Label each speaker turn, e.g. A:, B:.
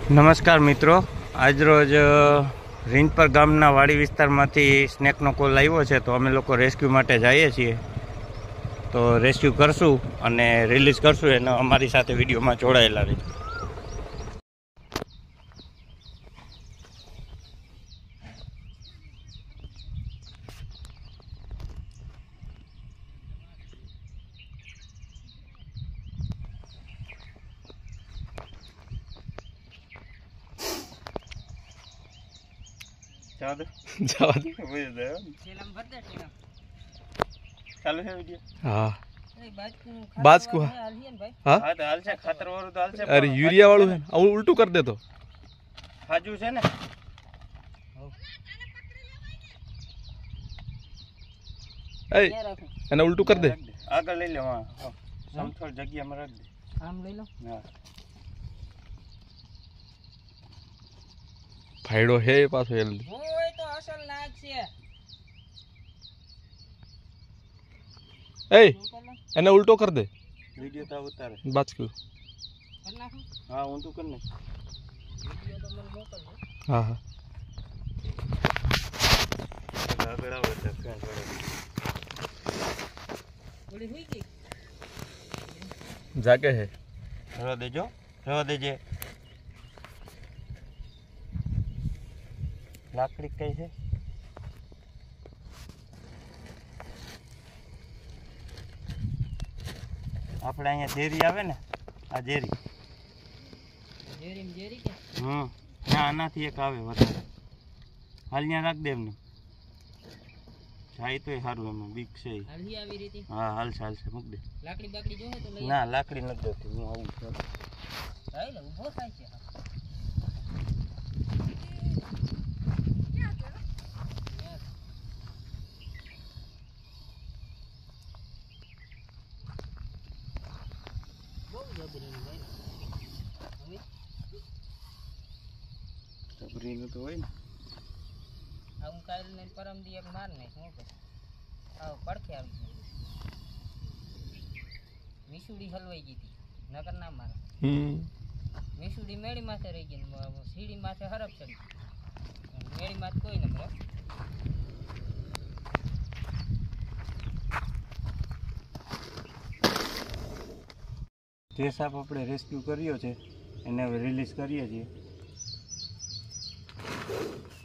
A: નમસ્કાર મિત્રો, આજરોજ રીંગપર ગામના વાડી વિસ્તારમાંથી સ્નેકનો કોલ આવ્યો છે, તો અમે લોકો રેસ્ક્યુ માટે જઈએ છીએ. તો રેસ્ક્યુ કરશું અને રિલીઝ કરશું, એને અમારી સાથે વિડીયોમાં જોડાયેલા રહે. ચાલુ છે વિડિયો. હા બાજ को हाँ तो हाल से खतर वालों तो हाल से अरे यूरिया वालों है और उल्टू कर दे तो खाजू છે ને ए એને ઉલ્ટું कर दे આગળ લઈ લે હા સમથોડ જગ્યામાં રાખ દે આમ લઈ લો હા ફાયડો હે પાછો જલ્દી ઓય તો અસલ નાક છે ए એને ઉલ્ટો कर दे वीडियो तो उतारे बात कर नाखो हां ऊंटू कर ने वीडियो तो मन मोकल हां हां लागड़ा हो तो क्या करे बड़ी हुई की जाके है रवा देजे लाकड़ी कई है આપણે અહીંયા જેરી આવે ને આ જેરી કે ના આનાથી એક આવે વધારે હાલ ત્યાં રાખ દે એમને જાય તો સારું એમાં બીક છે હાલથી આવી રીતે હા હાલશે મૂક દે લાકડી બાકડી જોહે તો લઈ ના લાકડી નથી દેતી હું આવું છું ભાઈ લે ઊભો થાય છે જબરીનું તો હોય ને આવું કાલ ને પરમ દી એક માર ને શું કે આવ પડખે આવી મીસુડી હલવાઈ ગઈ હતી નકર ના મારે મીસુડી મેળી માથે રહી ગઈ સીડી માથે હરફ ચડી મેળી માથે કોઈ ન મરે જે સાપ આપણે રેસ્ક્યુ કર્યો છે એને હવે રિલીઝ કરીએ છીએ.